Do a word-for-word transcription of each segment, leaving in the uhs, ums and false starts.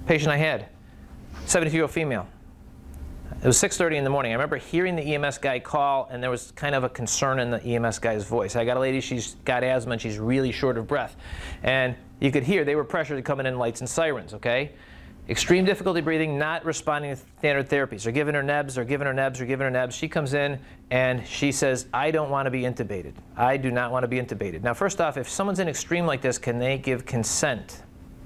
Patient I had, seventy-two-year-old female. It was six thirty in the morning. I remember hearing the E M S guy call, and there was kind of a concern in the E M S guy's voice. I got a lady, she's got asthma, and she's really short of breath. And you could hear they were pressured coming in lights and sirens, okay? Extreme difficulty breathing, not responding to standard therapies. They're giving her nebs, they're giving her nebs, they're giving her nebs. She comes in, and she says, I don't want to be intubated. I do not want to be intubated. Now, first off, if someone's in extreme like this, can they give consent?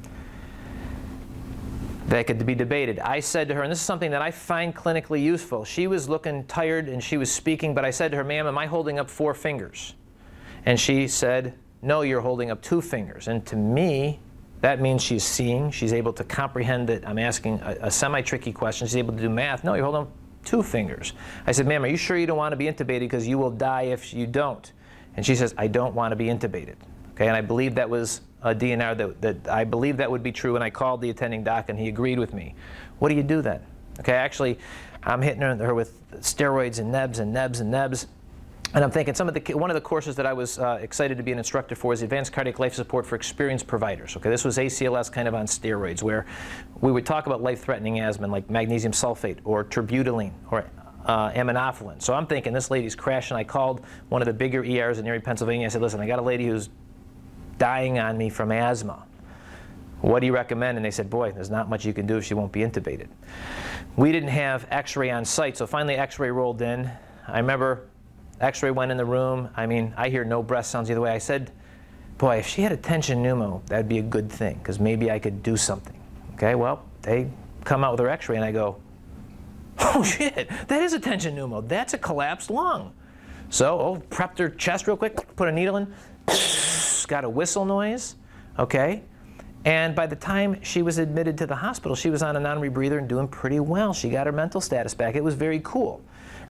That could be debated. I said to her, and this is something that I find clinically useful. She was looking tired and she was speaking, but I said to her, ma'am, am I holding up four fingers? And she said, no, you're holding up two fingers. And to me, that means she's seeing, she's able to comprehend that I'm asking a, a semi-tricky question. She's able to do math. No, you're holding up two fingers. I said, ma'am, are you sure you don't want to be intubated because you will die if you don't? And she says, I don't want to be intubated. Okay, and I believe that was a D N R that, that I believe that would be true, and I called the attending doc and he agreed with me. What do you do then? Okay, actually, I'm hitting her, her with steroids and nebs and nebs and nebs. And I'm thinking some of the, one of the courses that I was uh, excited to be an instructor for is Advanced Cardiac Life Support for Experienced Providers. Okay, this was A C L S kind of on steroids, where we would talk about life-threatening asthma like magnesium sulfate or terbutaline or uh, aminophylline. So I'm thinking this lady's crashing. I called one of the bigger E Rs in Erie, Pennsylvania. I said, listen, I got a lady who's dying on me from asthma. What do you recommend? And they said, boy, there's not much you can do if she won't be intubated. We didn't have x-ray on site, so finally x-ray rolled in. I remember x-ray went in the room. I mean, I hear no breath sounds either way. I said, boy, if she had a tension pneumo, that'd be a good thing, because maybe I could do something. Okay, well, they come out with their x-ray, and I go, oh, shit, that is a tension pneumo. That's a collapsed lung. So, oh, prepped her chest real quick, put a needle in, got a whistle noise, okay? And by the time she was admitted to the hospital, she was on a non-rebreather and doing pretty well. She got her mental status back. It was very cool.